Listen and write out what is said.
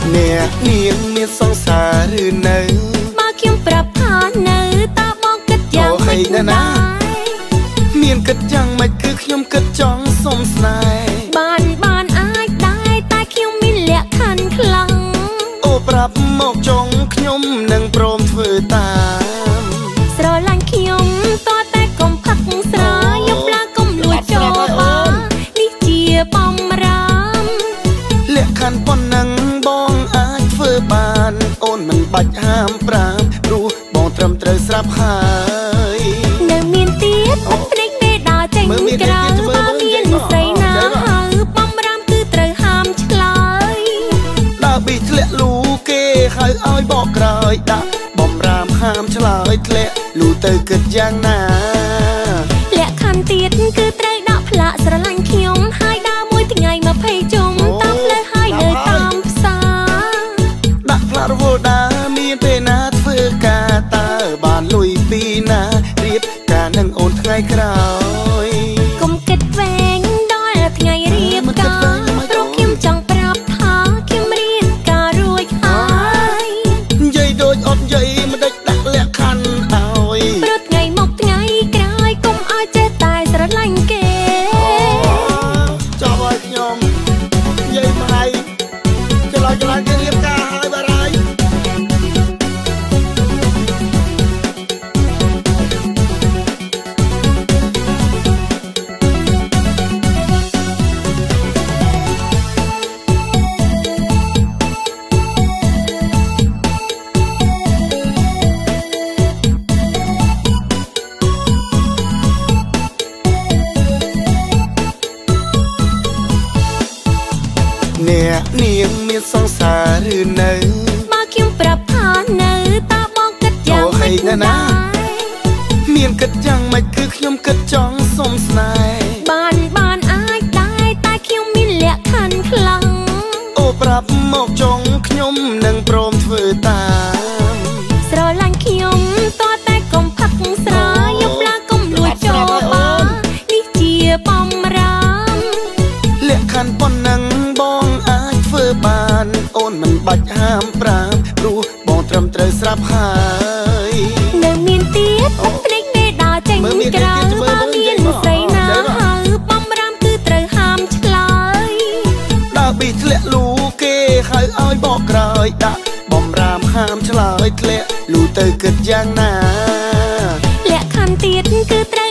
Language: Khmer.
អ្នកនាងមានសង្សារឬនៅបើខ្ញុំប្រាប់ថានៅតើបងគិតយ៉ាងម៉េចណាមានគិតយ៉ាងម៉េចគឺខ្ញុំគិតចង់សុំស្នេហ៍បានអាចដែរតែខ្ញុំមានលក្ខខណ្ឌខ្លាំងអូប្រាប់មកចង់ខ្ញុំនឹងព្រមធ្វើតាមស្រឡាញ់ខ្ញុំតតែកុំផឹកស្រាយកផ្លាកុំលួចចូលបងនេះជាបំរាមលក្ខខណ្ឌប៉ុណ្ណឹងបងអាចធ្វើបានអូនមិនបាច់ហាមប្រាមព្រោះបងត្រឹមត្រូវស្រាប់ហើយនៅមានទៀតភ្នែកពេលដើរចេញក្រៅបើមានស្រីណាហៅបំរាមគឺត្រូវហាមឆ្លើយដើរប៊ីធ្លាក់លូគេហៅឲ្យបកក្រោយដាក់បំរាមហាមឆ្លើយធ្លាក់លូទៅគិតយ៉ាងណាលក្ខខណ្ឌទៀតគឺត្រូវដាក់ផ្លាកស្រឡាញ់ខ្ញុំហើយដើរមួយថ្ងៃ20ជុំតាមផ្លូវហើយនៅតាមផ្សារដាក់ផ្លាករវល់ដើរមានពេលណាធ្វើការតើបានលុយពីណារៀបការនឹងអូនថ្ងៃក្រោយកុំគិតវែងដល់ថ្ងៃរៀបការព្រោះខ្ញុំចង់ប្រាប់ថាខ្ញុំរៀបការរួចហើយនិយាយដូចអត់និយាយមិនដេចដាក់លក្ខខណ្ឌឲ្យព្រោះថ្ងៃមកថ្ងៃក្រោយកុំឲ្យចេះតែស្រឡាញ់គេចោលឲ្យខ្ញុំនិយាយមកហើយច្រឡំគេរៀបការហើយបារហើយអ្នកនាងមានសង្សារឬនៅបើខ្ញុំប្រាប់ថានៅតើបងគិតយ៉ាងម៉េចណាមានគិតយ៉ាងម៉េចគឺខ្ញុំគិតចង់សុំស្នេហ៍បានអាចដែរតែខ្ញុំមានលក្ខខណ្ឌខ្លាំងអូប្រាប់មកចង់ខ្ញុំនឹងព្រមធ្វើតាមស្រឡាញ់ខ្ញុំតតែកុំផឹកស្រាយកផ្លាកុំលួចចូលបងនេះជាបំរាមលក្ខខណ្ឌប៉ុណ្ណឹងបងអាចធ្វើបានអូនមិនបាច់ហាមប្រាមព្រោះបងត្រឹមត្រូវស្រាប់ហើយនៅមានទៀតភ្នែកពេលដើរចេញក្រៅបើមានស្រីណាហៅបំរាមគឺត្រូវហាមឆ្លើយដើរប៊ីធ្លាក់លូគេហៅឲ្យបកក្រោយដាក់បំរាមហាមឆ្លើយធ្លាក់លូទៅគិតយ៉ាងណាលក្ខខណ្ឌទៀតគឺត្រូវ